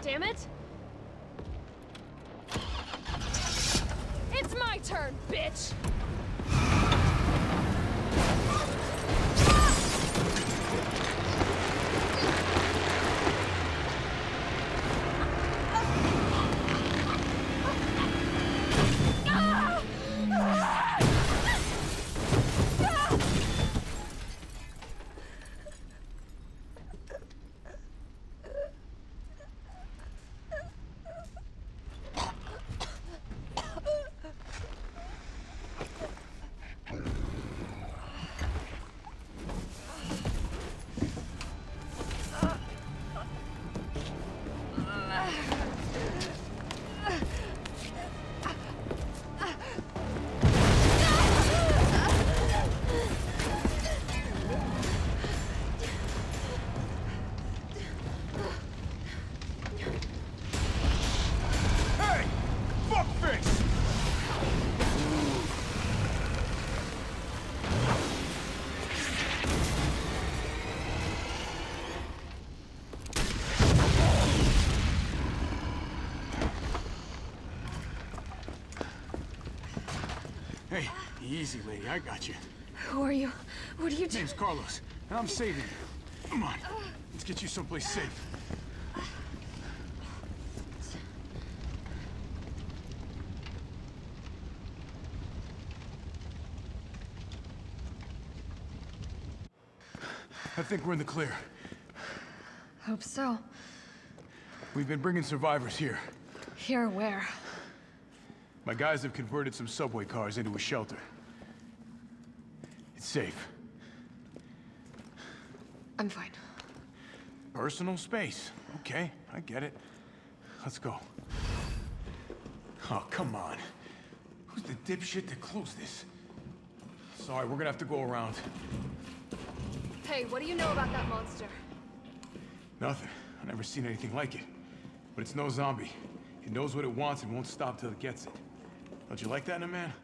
damn it! It's my turn, bitch! Hey, easy, lady. I got you. Who are you? What are you doing? Name's Carlos, and I'm saving you. Come on, let's get you someplace safe. I think we're in the clear. Hope so. We've been bringing survivors here. Here where? My guys have converted some subway cars into a shelter. It's safe. I'm fine. Personal space. Okay, I get it. Let's go. Oh, come on. Who's the dipshit that closed this? Sorry, we're gonna have to go around. Hey, what do you know about that monster? Nothing. I've never seen anything like it. But it's no zombie. It knows what it wants and won't stop till it gets it. Don't you like that in a man?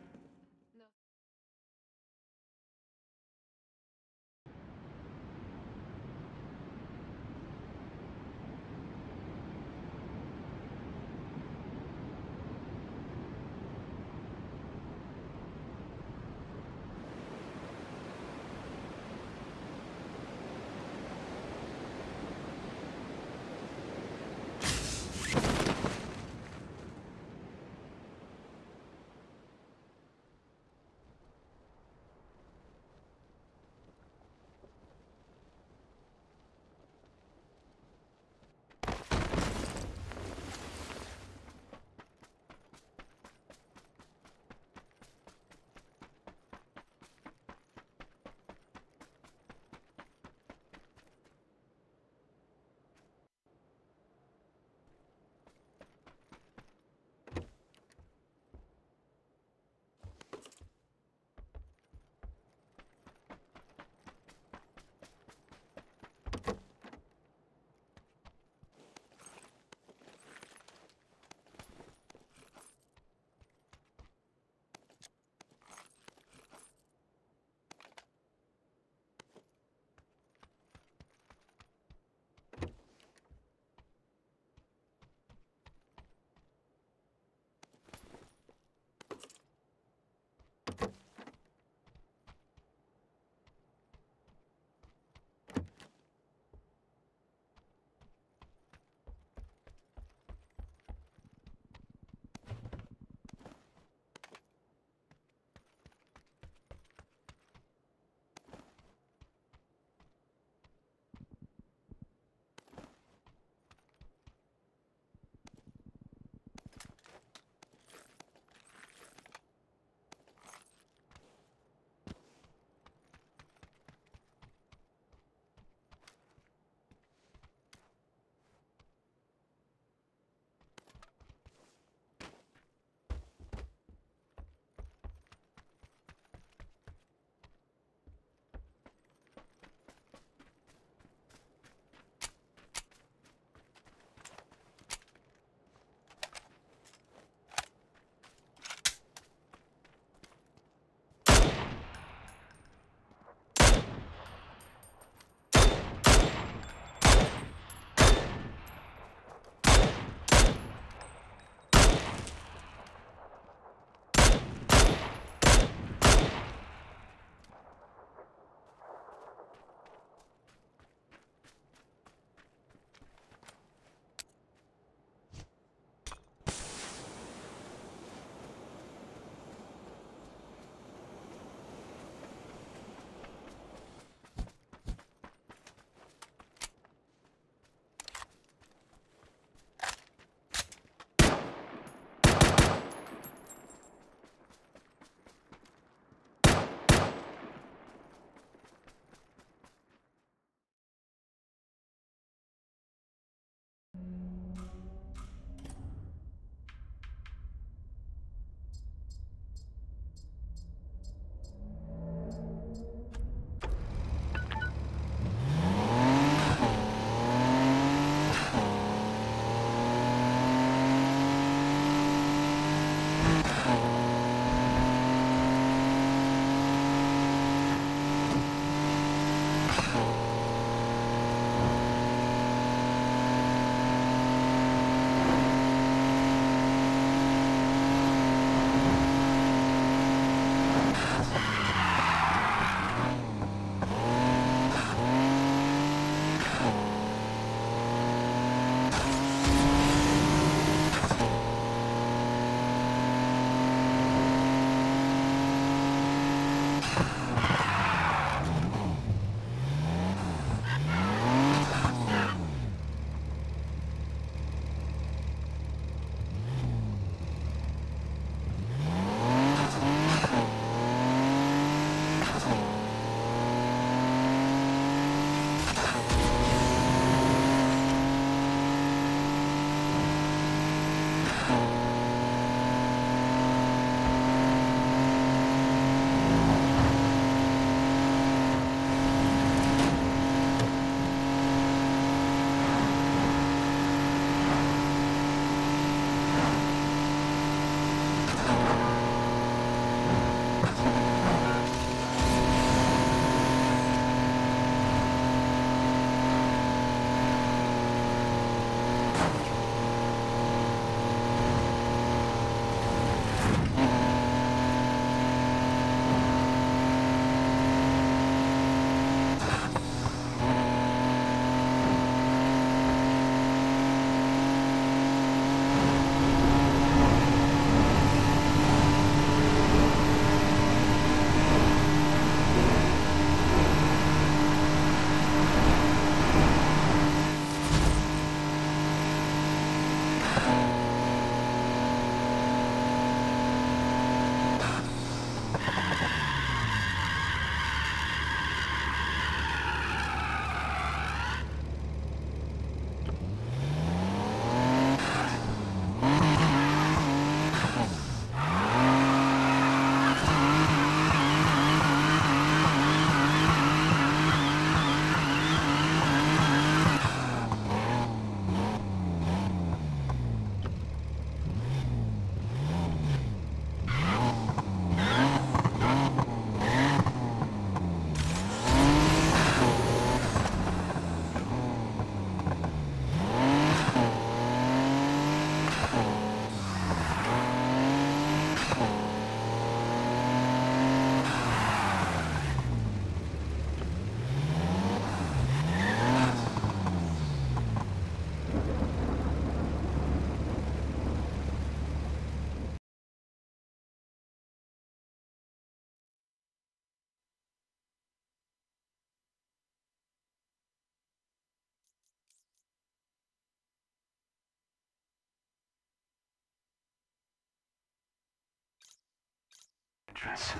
Entrance.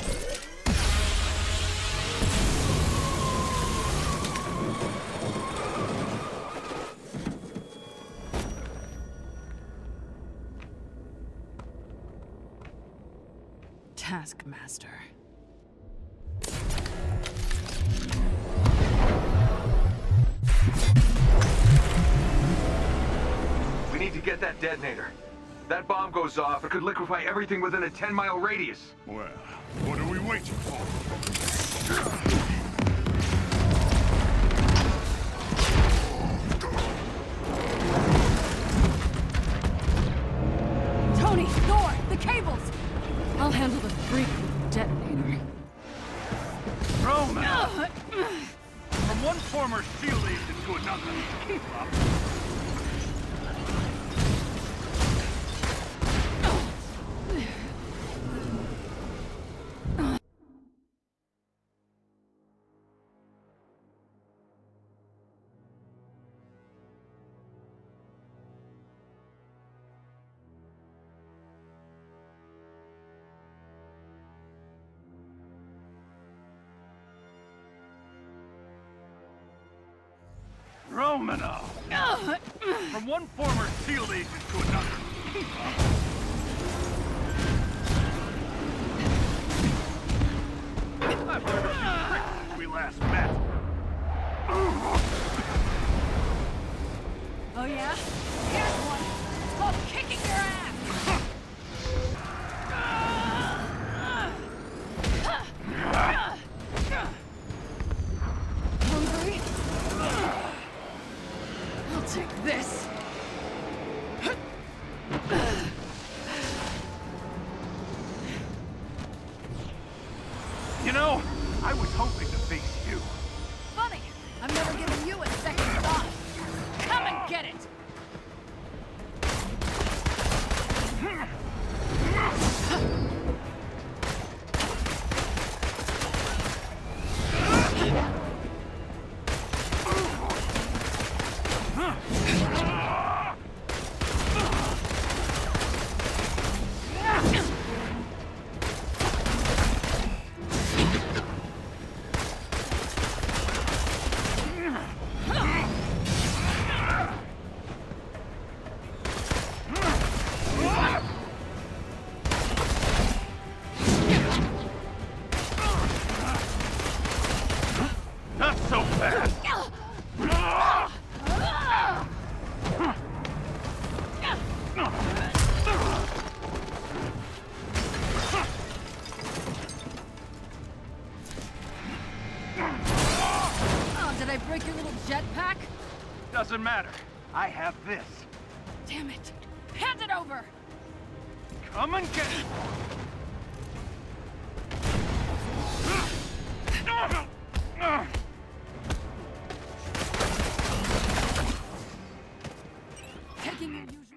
Taskmaster. We need to get that detonator. That bomb goes off, it could liquefy everything within a 10-mile radius. Well, what are we waiting for? Tony! Thor! The cables! I'll handle the freak with the detonator. Roman! From one former SEAL agent to another. Keep up. Romano! From one former SEAL agent to another. I've learned a few tricks since we last met. Oh yeah? Here's one. It's called kicking your ass. Hungry? I'll take this. You know, I was hoping to face you. Funny, I'm never giving you a second thought. Come and get it! Not so fast! Oh, did I break your little jetpack? Doesn't matter. I have this. Damn it! Hand it over! Come and get it! Taking your usual...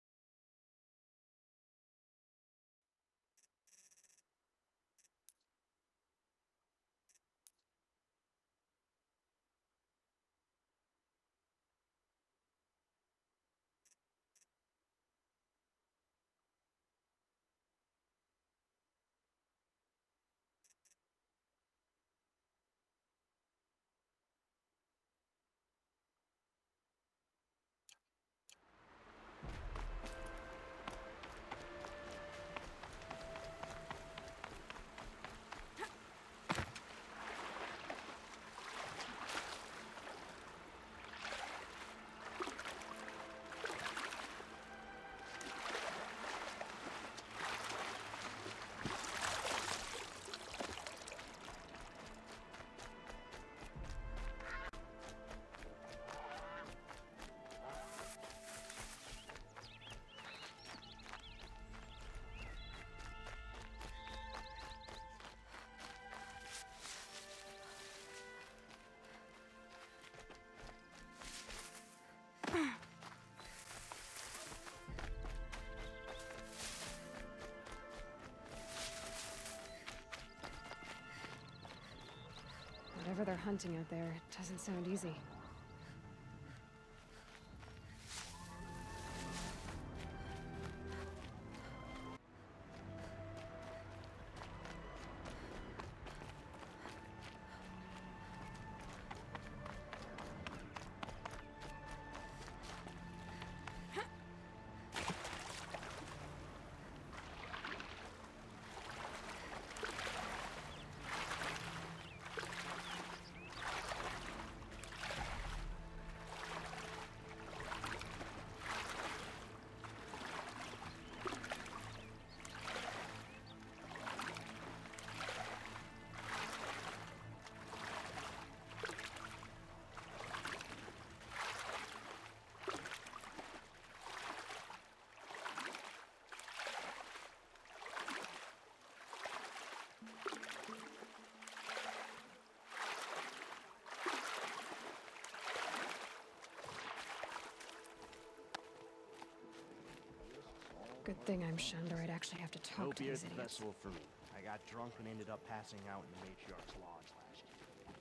Whatever they're hunting out there, it doesn't sound easy. Good thing I'm Shandor. I'd actually have to talk Hope to you're these the idiots. vessel for me. I got drunk and ended up passing out in the matriarch's lodge last year.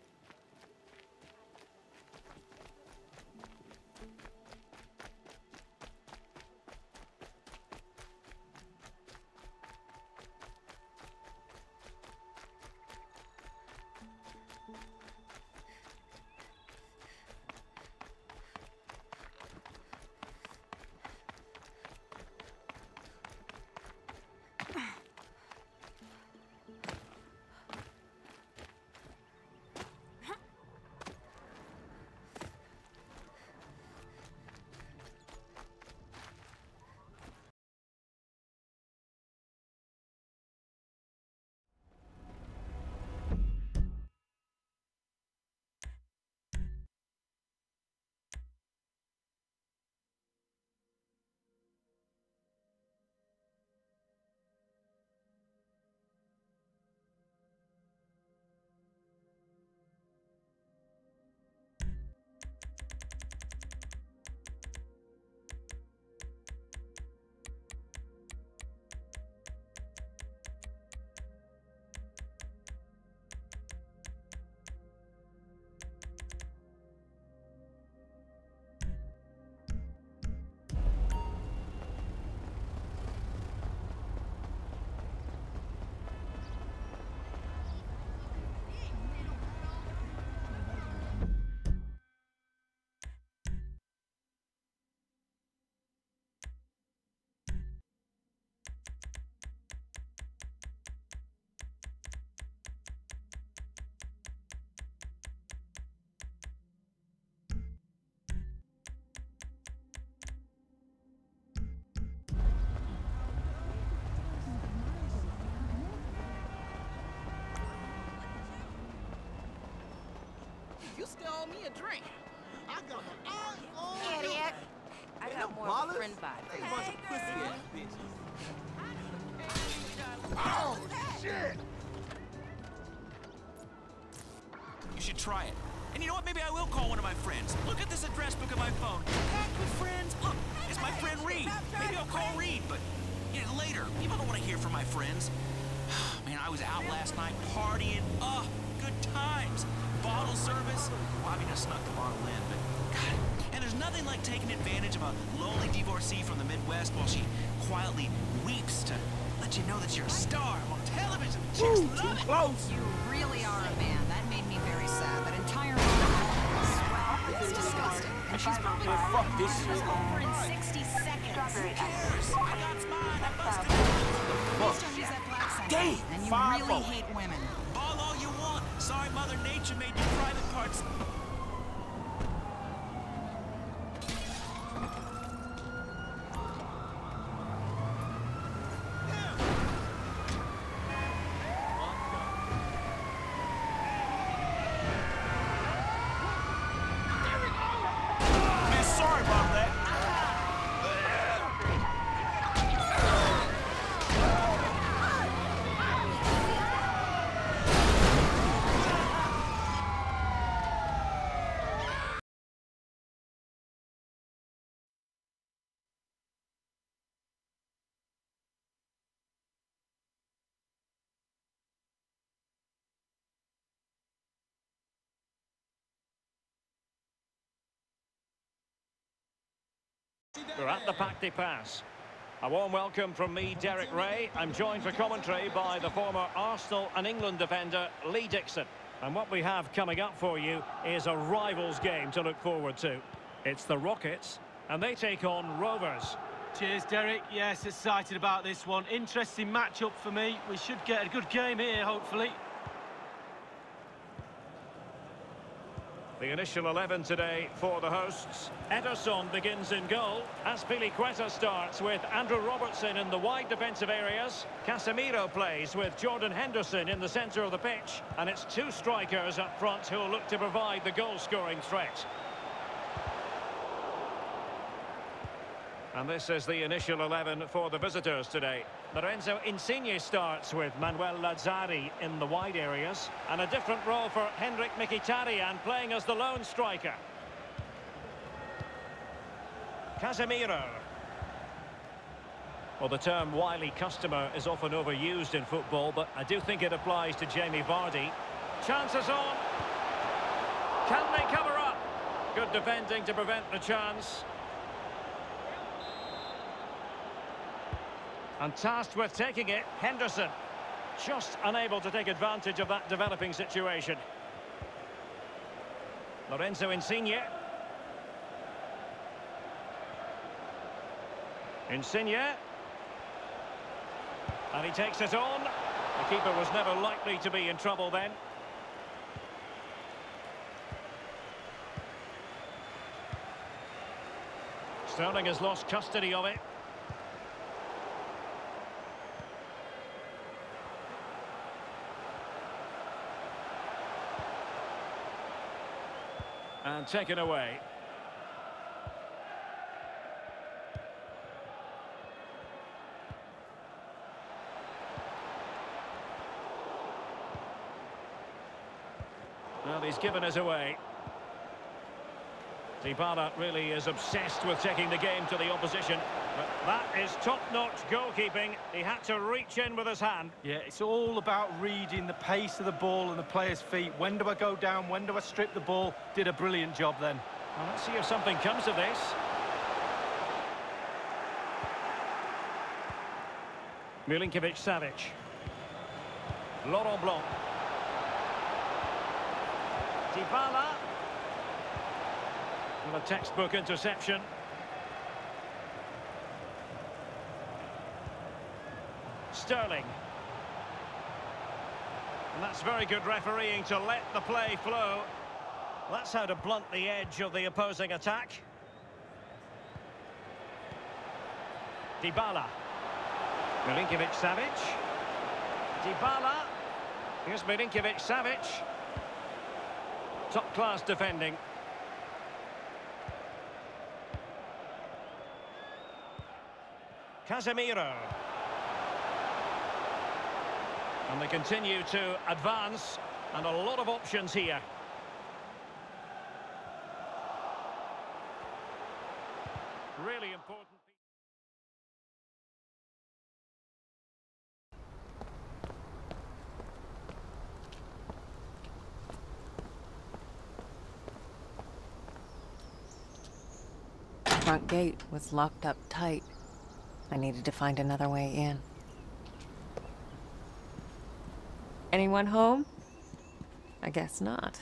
You still owe me a drink. I got my eyes on you. Idiot. I got more of a friend vibe. They a bunch of pussy-ass bitches. Oh, shit! You should try it. And you know what? Maybe I will call one of my friends. Look at this address book on my phone. Packed with friends. Look, it's my friend Reed. Maybe I'll call Reed, but later. People don't want to hear from my friends. Man, I was out last night partying. Oh, good times. Bottle service. Well, I mean, I snuck the bottle in, but God. And there's nothing like taking advantage of a lonely divorcee from the Midwest while she quietly weeps to let you know that you're a star. I'm on television. Chicks love it. Close. You really are a man. That made me very sad. That entire monologue is disgusting. And she's probably fuck this shit. over in 60 seconds. Who cares? I got mine. I busted it. Please don't use that black scent. Damn, And you 5-0. really hate women. Ball all you want. Sorry, Mother Nature made your private parts. Man, sorry about that. We're at the Parc des Princes. A warm welcome from me, Derek Ray. I'm joined for commentary by the former Arsenal and England defender, Lee Dixon. And what we have coming up for you is a rivals game to look forward to. It's the Rockets, and they take on Rovers. Cheers, Derek. Yes, excited about this one. Interesting matchup for me. We should get a good game here, hopefully. The initial 11 today for the hosts. Ederson begins in goal. Azpilicueta starts with Andrew Robertson in the wide defensive areas. Casemiro plays with Jordan Henderson in the centre of the pitch. And it's two strikers up front who will look to provide the goal-scoring threat. And this is the initial 11 for the visitors today. Lorenzo Insigne starts with Manuel Lazzari in the wide areas. And a different role for Henrik Mkhitaryan playing as the lone striker. Casemiro. Well, the term wily customer is often overused in football, but I do think it applies to Jamie Vardy. Chances on. Can they cover up? Good defending to prevent the chance. And tasked with taking it, Henderson. Just unable to take advantage of that developing situation. Lorenzo Insigne. Insigne. And he takes it on. The keeper was never likely to be in trouble then. Sterling has lost custody of it. And taken away. Well, he's given us away. Dybala really is obsessed with taking the game to the opposition. But that is top-notch goalkeeping. He had to reach in with his hand. Yeah, it's all about reading the pace of the ball and the player's feet. When do I go down? When do I strip the ball? Did a brilliant job then. Well, let's see if something comes of this. Milinkovic-Savic. Laurent Blanc. Dybala. And a textbook interception. Sterling. And that's very good refereeing to let the play flow. That's how to blunt the edge of the opposing attack. Dybala. Milinkovic-Savic. Dybala. Here's Milinkovic-Savic. Top-class defending. Casemiro. And they continue to advance, and a lot of options here. Really important. The front gate was locked up tight. I needed to find another way in. Anyone home? I guess not.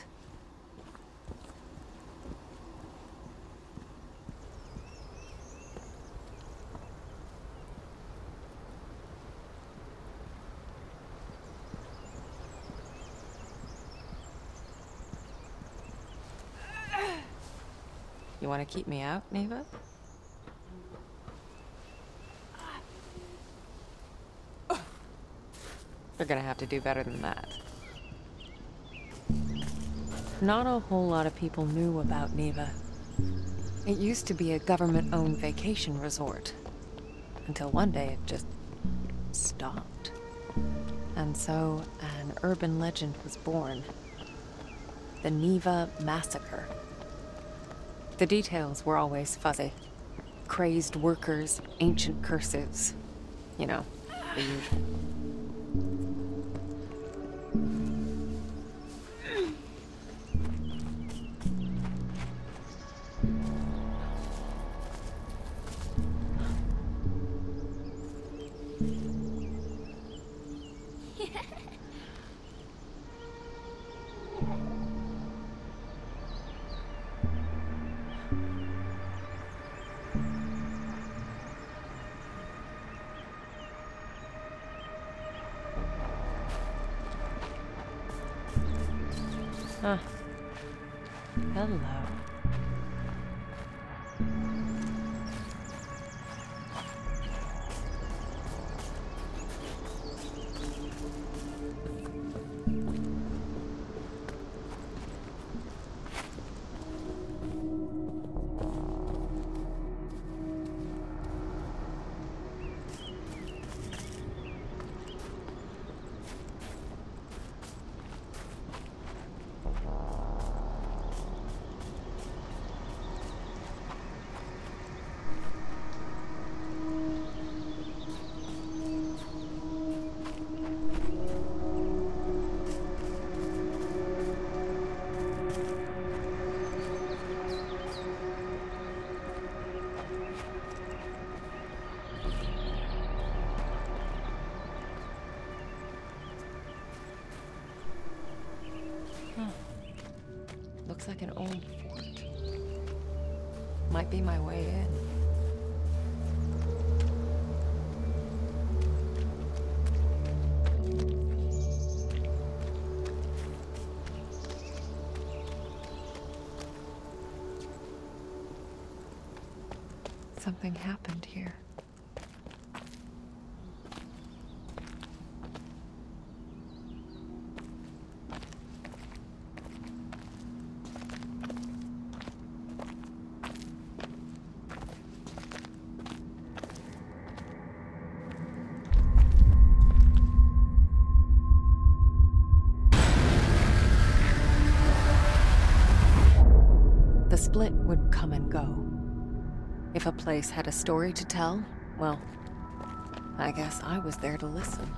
You want to keep me out, Neva? You're gonna have to do better than that. Not a whole lot of people knew about Neva. It used to be a government-owned vacation resort. Until one day it just stopped. And so an urban legend was born. The Neva Massacre. The details were always fuzzy. Crazed workers, ancient curses. You know, the usual. Huh. Hello. Looks like an old fort. Might be my way in. Something happened here. The split would come and go. If a place had a story to tell, well, I guess I was there to listen.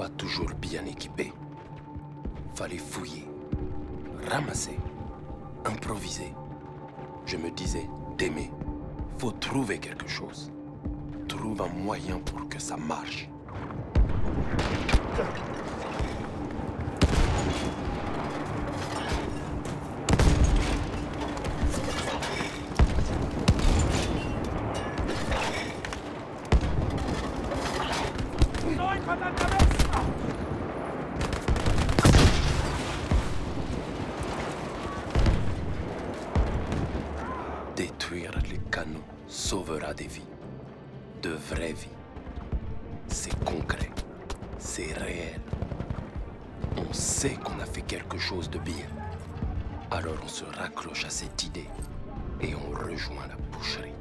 pas toujours bien équipé. Fallait fouiller, ramasser, improviser. Je me disais, d'aimer, faut trouver quelque chose. Trouve un moyen pour que ça marche. Détruire les canaux sauvera des vies. De vraies vies. C'est concret. C'est réel. On sait qu'on a fait quelque chose de bien. Alors on se raccroche à cette idée et on rejoint la boucherie.